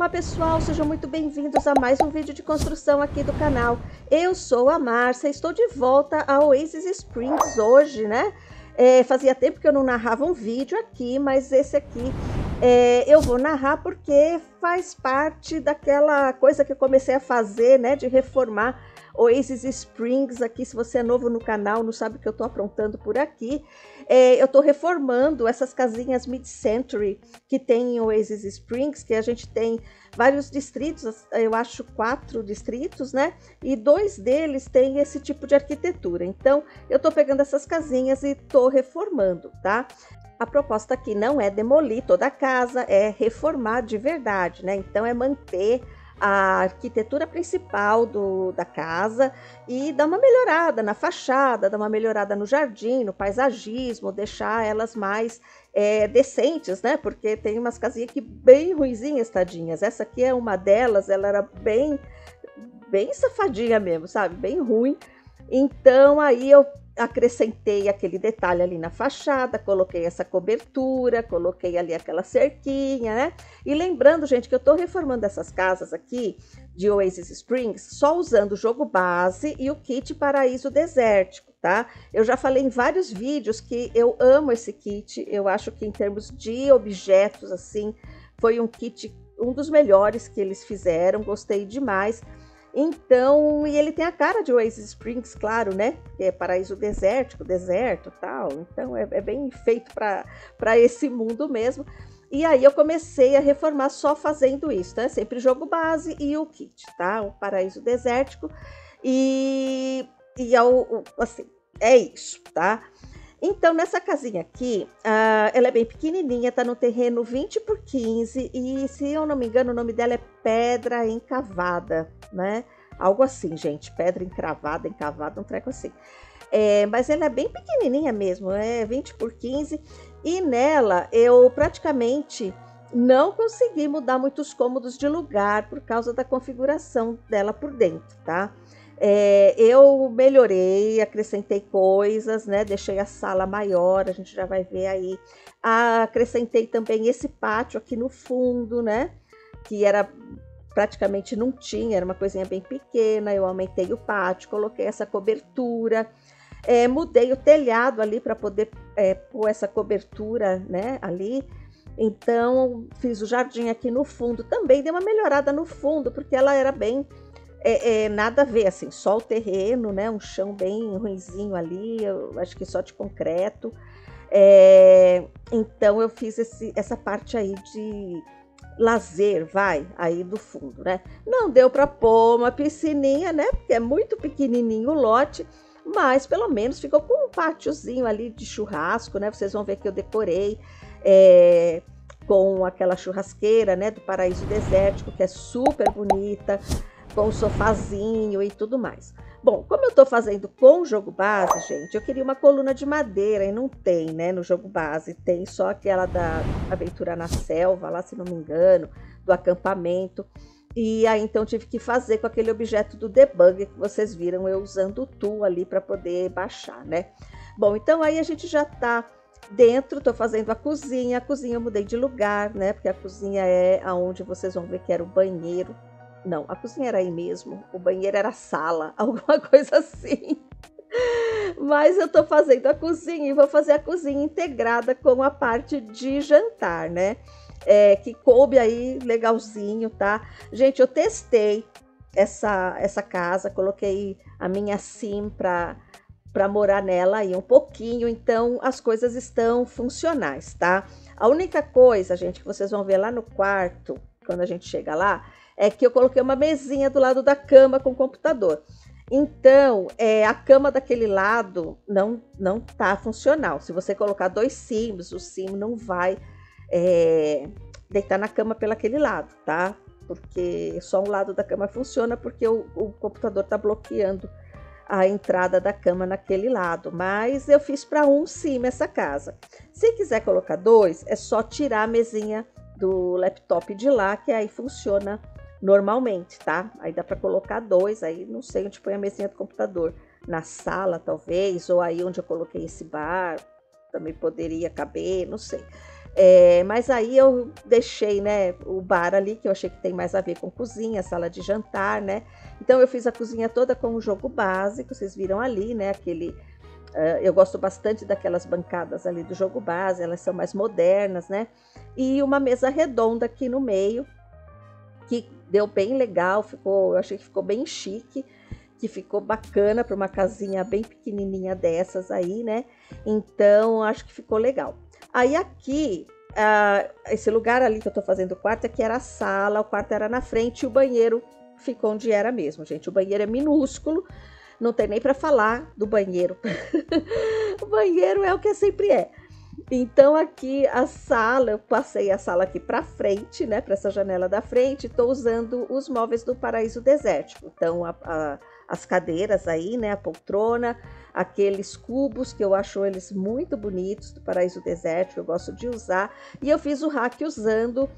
Olá pessoal, sejam muito bem-vindos a mais um vídeo de construção aqui do canal. Eu sou a Márcia, estou de volta a Oasis Springs hoje, né? Fazia tempo que eu não narrava um vídeo aqui, mas esse aqui eu vou narrar porque faz parte daquela coisa que eu comecei a fazer, né? De reformar Oasis Springs aqui. Se você é novo no canal, não sabe o que eu tô aprontando por aqui. Eu tô reformando essas casinhas mid-century que tem em Oasis Springs, que a gente tem vários distritos, eu acho 4 distritos, né? E 2 deles têm esse tipo de arquitetura. Então, eu tô pegando essas casinhas e tô reformando, tá? A proposta aqui não é demolir toda a casa, é reformar de verdade, né? Então, é manter a arquitetura principal da casa e dar uma melhorada na fachada, dar uma melhorada no jardim, no paisagismo, deixar elas mais decentes, né? Porque tem umas casinhas aqui bem ruinzinhas, tadinhas. Essa aqui é uma delas, ela era bem safadinha mesmo, sabe? Bem ruim. Então aí eu acrescentei aquele detalhe ali na fachada, coloquei essa cobertura, coloquei ali aquela cerquinha, né? E lembrando, gente, que eu tô reformando essas casas aqui de Oasis Springs só usando o jogo base e o kit Paraíso Desértico, tá? Eu já falei em vários vídeos que eu amo esse kit, eu acho que em termos de objetos, assim, foi um kit, um dos melhores que eles fizeram, gostei demais. Então, e ele tem a cara de Oasis Springs, claro, né? Que é paraíso desértico, deserto, tal. Então, é bem feito para esse mundo mesmo. E aí eu comecei a reformar só fazendo isso, né? Sempre jogo base e o kit, tá? O paraíso desértico. Assim, é isso, tá? Então, nessa casinha aqui, ela é bem pequenininha, tá no terreno 20 por 15 e, se eu não me engano, o nome dela é Pedra Encavada, né? Algo assim, gente, pedra encravada, um treco assim. Mas ela é bem pequenininha mesmo, é 20 por 15 e nela eu praticamente não consegui mudar muitos cômodos de lugar por causa da configuração dela por dentro, tá? Eu melhorei, acrescentei coisas, né? Deixei a sala maior, a gente já vai ver aí. Acrescentei também esse pátio aqui no fundo, né? Que era praticamente não tinha, era uma coisinha bem pequena. Eu aumentei o pátio, coloquei essa cobertura, mudei o telhado ali para poder pôr essa cobertura, né? Ali. Então, fiz o jardim aqui no fundo. Também dei uma melhorada no fundo, porque ela era bem nada a ver, assim, só o terreno, né? Um chão bem ruinzinho ali, eu acho que só de concreto. Então eu fiz essa parte aí de lazer, aí do fundo, né? Não deu para pôr uma piscininha, né? Porque é muito pequenininho o lote, mas pelo menos ficou com um pátiozinho ali de churrasco, né? Vocês vão ver que eu decorei com aquela churrasqueira, né? Do Paraíso Desértico, que é super bonita, com o sofazinho e tudo mais. Bom, como eu tô fazendo com o jogo base, gente, eu queria uma coluna de madeira e não tem, né, no jogo base. Tem só aquela da Aventura na Selva, lá se não me engano, do acampamento. E aí então tive que fazer com aquele objeto do debug que vocês viram eu usando o tool ali para poder baixar, né? Bom, então aí a gente já tá dentro, tô fazendo a cozinha eu mudei de lugar, né? Porque a cozinha é aonde vocês vão ver que era o banheiro. Não, a cozinha era aí mesmo, o banheiro era a sala, alguma coisa assim. Mas eu tô fazendo a cozinha e vou fazer a cozinha integrada com a parte de jantar, né? Que coube aí legalzinho, tá? Gente, eu testei essa casa, coloquei a minha sim para morar nela aí um pouquinho, então as coisas estão funcionais, tá? A única coisa, gente, que vocês vão ver lá no quarto, quando a gente chega lá, é que eu coloquei uma mesinha do lado da cama com o computador. Então, a cama daquele lado não tá funcional. Se você colocar 2 sims, o sim não vai deitar na cama pelo aquele lado, tá? Porque só um lado da cama funciona, porque o computador tá bloqueando a entrada da cama naquele lado. Mas eu fiz para um sim essa casa. Se quiser colocar 2, é só tirar a mesinha do laptop de lá, que aí funciona normalmente, tá? Aí dá para colocar 2, aí não sei onde põe a mesinha do computador, na sala talvez, ou aí onde eu coloquei esse bar, também poderia caber, não sei. Mas aí eu deixei, né, o bar ali, que eu achei que tem mais a ver com cozinha, sala de jantar, né? Então eu fiz a cozinha toda com o jogo básico, vocês viram ali, né, eu gosto bastante daquelas bancadas ali do jogo base, elas são mais modernas, né? E uma mesa redonda aqui no meio, que deu bem legal, eu achei que ficou bem chique, que ficou bacana para uma casinha bem pequenininha dessas aí, né? Então, acho que ficou legal. Aí aqui, esse lugar ali que eu tô fazendo o quarto, aqui era a sala, o quarto era na frente e o banheiro ficou onde era mesmo, gente. O banheiro é minúsculo, não tem nem para falar do banheiro. O banheiro é o que sempre é. Então aqui a sala, eu passei a sala aqui para frente, né, para essa janela da frente, estou usando os móveis do Paraíso Desértico. Então as cadeiras aí, né, a poltrona, aqueles cubos que eu acho eles muito bonitos do Paraíso Desértico, eu gosto de usar. E eu fiz o rack usando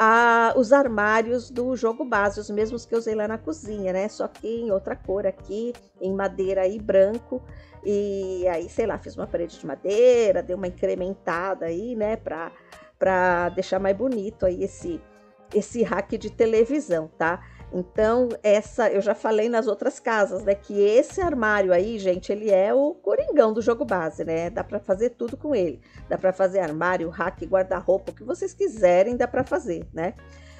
os armários do jogo base, os mesmos que eu usei lá na cozinha, né? Só que em outra cor aqui, em madeira e branco. E aí, sei lá, fiz uma parede de madeira, dei uma incrementada aí, né? Pra deixar mais bonito aí esse rack de televisão, tá? Então, eu já falei nas outras casas, né, que esse armário aí, gente, ele é o coringão do jogo base, né? Dá para fazer tudo com ele. Dá para fazer armário, rack, guarda-roupa, o que vocês quiserem, dá para fazer, né?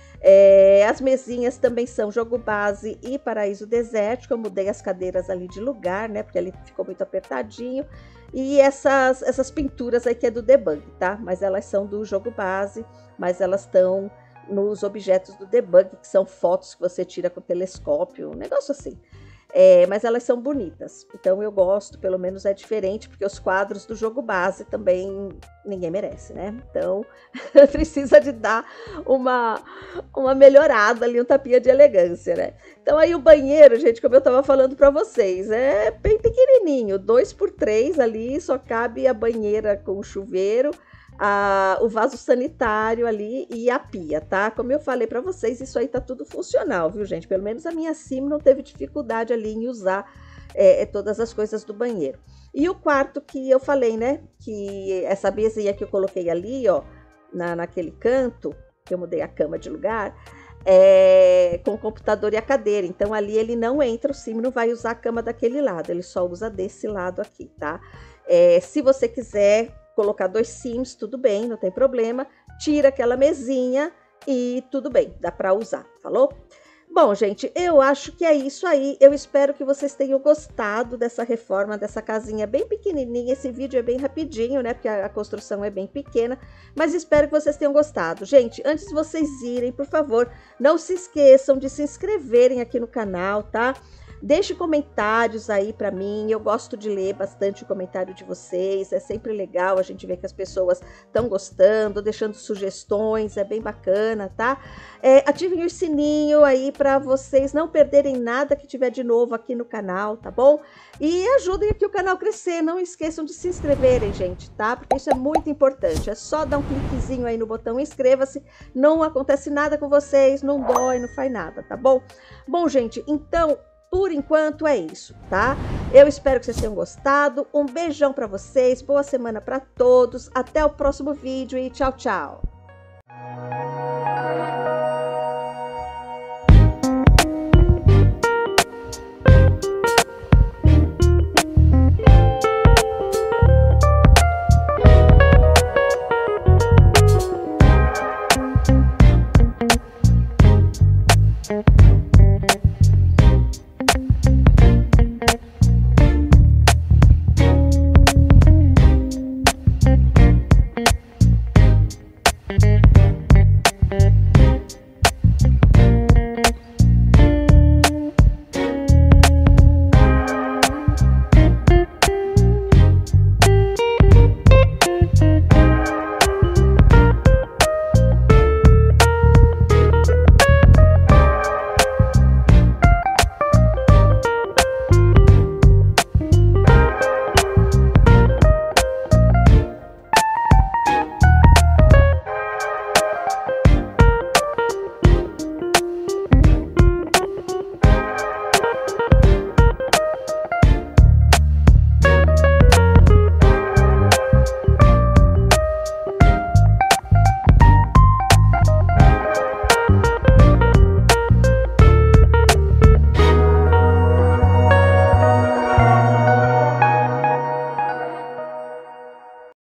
As mesinhas também são jogo base e Paraíso Desértico. Eu mudei as cadeiras ali de lugar, né? Porque ali ficou muito apertadinho. E essas pinturas aí que é do debug, tá? Mas elas são do jogo base, mas elas estão nos objetos do debug, que são fotos que você tira com o telescópio, um negócio assim. Mas elas são bonitas, então eu gosto, pelo menos é diferente, porque os quadros do jogo base também ninguém merece, né? Então precisa de dar uma melhorada ali, um tapinha de elegância, né? Então aí o banheiro, gente, como eu tava falando para vocês, é bem pequenininho, 2x3 ali, só cabe a banheira com o chuveiro, o vaso sanitário ali e a pia, tá? Como eu falei para vocês, isso aí tá tudo funcional, viu, gente? Pelo menos a minha Sim não teve dificuldade ali em usar todas as coisas do banheiro. E o quarto que eu falei, né? Que essa mesinha que eu coloquei ali, ó, naquele canto, que eu mudei a cama de lugar, com o computador e a cadeira. Então ali ele não entra, o Sim não vai usar a cama daquele lado, ele só usa desse lado aqui, tá? Se você quiser colocar 2 Sims, tudo bem, não tem problema. Tira aquela mesinha e tudo bem, dá para usar, falou? Bom, gente, eu acho que é isso aí. Eu espero que vocês tenham gostado dessa reforma, dessa casinha bem pequenininha. Esse vídeo é bem rapidinho, né? Porque a construção é bem pequena, mas espero que vocês tenham gostado. Gente, antes de vocês irem, por favor, não se esqueçam de se inscreverem aqui no canal, tá? Deixe comentários aí para mim, eu gosto de ler bastante o comentário de vocês, é sempre legal a gente ver que as pessoas estão gostando, deixando sugestões, é bem bacana, tá? Ativem o sininho aí para vocês não perderem nada que tiver de novo aqui no canal, tá bom? E ajudem aqui o canal a crescer, não esqueçam de se inscreverem, gente, tá? Porque isso é muito importante, é só dar um cliquezinho aí no botão inscreva-se, não acontece nada com vocês, não dói, não faz nada, tá bom? Bom, gente, então por enquanto é isso, tá? Eu espero que vocês tenham gostado. Um beijão para vocês, boa semana para todos. Até o próximo vídeo e tchau, tchau.